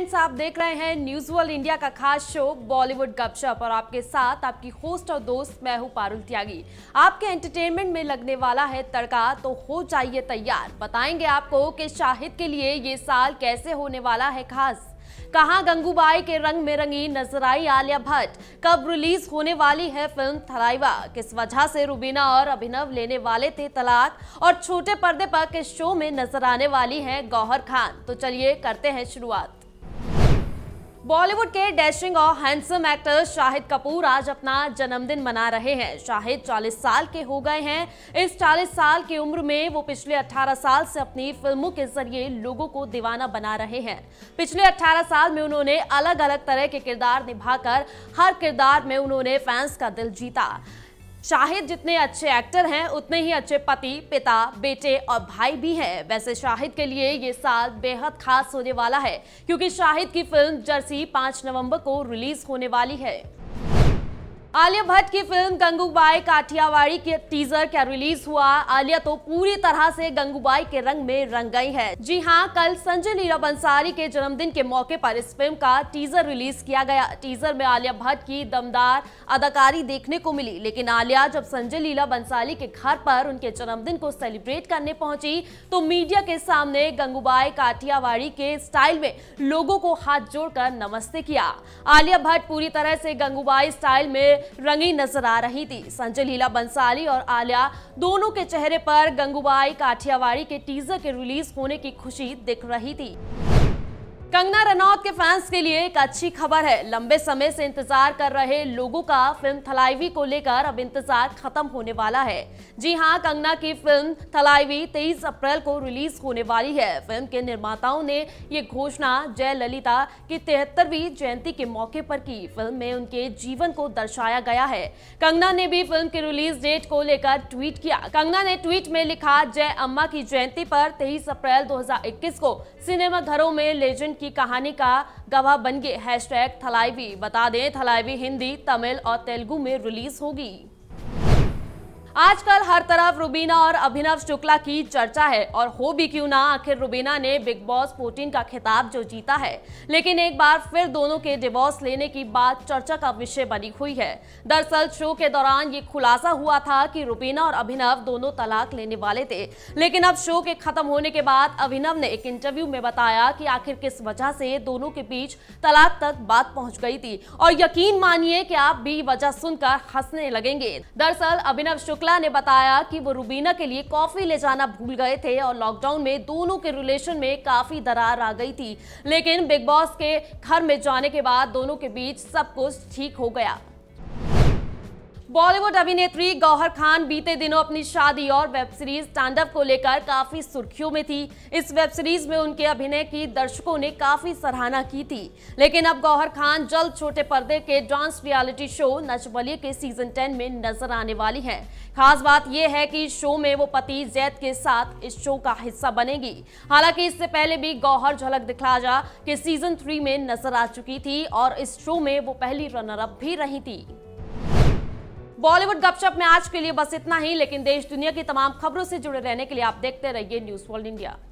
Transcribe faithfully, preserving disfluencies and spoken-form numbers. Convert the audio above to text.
Friends, आप देख रहे हैं न्यूज वर्ल्ड इंडिया का खास शो बॉलीवुड गपशप और आपके साथ आपकी होस्ट और दोस्त मैं हूं पारुल त्यागी। आपके एंटरटेनमेंट में लगने वाला है तड़का, तो हो जाइए तैयार। बताएंगे आपको कि शाहिद के लिए ये साल कैसे होने वाला है खास, कहां गंगूबाई के रंग में रंगी नजर आई आलिया भट्ट, कब रिलीज होने वाली है फिल्म थलाइवा, किस वजह से रुबीना और अभिनव लेने वाले थे तलाक और छोटे पर्दे पर किस शो में नजर आने वाली हैं गौहर खान। तो चलिए करते हैं शुरुआत। बॉलीवुड के डैशिंग और हैंडसम एक्टर शाहिद कपूर आज अपना जन्मदिन मना रहे हैं। शाहिद चालीस साल के हो गए हैं। इस चालीस साल की उम्र में वो पिछले अठारह साल से अपनी फिल्मों के जरिए लोगों को दीवाना बना रहे हैं। पिछले अठारह साल में उन्होंने अलग अलग तरह के किरदार निभाकर हर किरदार में उन्होंने फैंस का दिल जीता। शाहिद जितने अच्छे एक्टर हैं उतने ही अच्छे पति, पिता, बेटे और भाई भी हैं। वैसे शाहिद के लिए ये साल बेहद खास होने वाला है क्योंकि शाहिद की फिल्म जर्सी पाँच नवंबर को रिलीज होने वाली है। आलिया भट्ट की फिल्म गंगूबाई काठियावाड़ी के टीजर क्या रिलीज हुआ। आलिया तो पूरी तरह से गंगूबाई के रंग में रंग गई है। जी हां, कल संजय लीला बंसाली के जन्मदिन के मौके पर इस फिल्म का टीजर रिलीज किया गया। टीजर में आलिया भट्ट की दमदार अदाकारी देखने को मिली, लेकिन आलिया जब संजय लीला बंसाली के घर पर उनके जन्मदिन को सेलिब्रेट करने पहुंची तो मीडिया के सामने गंगूबाई काठियावाड़ी के स्टाइल में लोगों को हाथ जोड़कर नमस्ते किया। आलिया भट्ट पूरी तरह से गंगूबाई स्टाइल में रंगी नजर आ रही थी। संजय लीला बंसाली और आलिया दोनों के चेहरे पर गंगूबाई काठियावाड़ी के टीजर के रिलीज होने की खुशी दिख रही थी। कंगना रनौत के फैंस के लिए एक अच्छी खबर है। लंबे समय से इंतजार कर रहे लोगों का फिल्म थलाइवी को लेकर अब इंतजार खत्म होने वाला है। जी हां, कंगना की फिल्म थलाइवी तेईस अप्रैल को रिलीज होने वाली है। फिल्म के निर्माताओं ने ये घोषणा जयललिता की तिहत्तरवीं जयंती के मौके पर की। फिल्म में उनके जीवन को दर्शाया गया है। कंगना ने भी फिल्म की रिलीज डेट को लेकर ट्वीट किया। कंगना ने ट्वीट में लिखा, जय अम्मा की जयंती पर तेईस अप्रैल दो हजार इक्कीस को सिनेमा घरों में लेजेंड की कहानी का गवाह बन गए। हैशटैग थलाइवी। बता दें, थलाइवी हिंदी, तमिल और तेलुगु में रिलीज होगी। आजकल हर तरफ रुबीना और अभिनव शुक्ला की चर्चा है, और हो भी क्यों ना, आखिर रुबीना ने बिग बॉस चौदह का खिताब जो जीता है, लेकिन एक बार फिर दोनों के डिवोर्स लेने की बात चर्चा का विषय बनी हुई है। दरअसल शो के दौरान ये खुलासा हुआ था कि रुबीना और अभिनव दोनों तलाक लेने वाले थे, लेकिन अब शो के खत्म होने के बाद अभिनव ने एक इंटरव्यू में बताया कि आखिर किस वजह से दोनों के बीच तलाक तक बात पहुंच गई थी, और यकीन मानिए कि आप भी वजह सुनकर हंसने लगेंगे। दरअसल अभिनव शुक्ला ने बताया कि वो रुबीना के लिए कॉफी ले जाना भूल गए थे और लॉकडाउन में दोनों के रिलेशन में काफी दरार आ गई थी, लेकिन बिग बॉस के घर में जाने के बाद दोनों के बीच सब कुछ ठीक हो गया। बॉलीवुड अभिनेत्री गौहर खान बीते दिनों अपनी शादी और वेब सीरीज स्टैंड अप को लेकर काफी सुर्खियों में थी। इस वेब सीरीज में उनके अभिनय की दर्शकों ने काफी सराहना की थी, लेकिन अब गौहर खान जल्द छोटे पर्दे के dance reality show Nach Baliye के सीजन टेन में नजर आने वाली हैं। खास बात यह है कि शो में वो पति जैद के साथ इस शो का हिस्सा बनेगी। हालांकि इससे पहले भी गौहर झलक दिखला जा के सीजन थ्री में नजर आ चुकी थी और इस शो में वो पहली रनर अप भी रही थी। बॉलीवुड गपशप में आज के लिए बस इतना ही, लेकिन देश दुनिया की तमाम खबरों से जुड़े रहने के लिए आप देखते रहिए न्यूज वर्ल्ड इंडिया।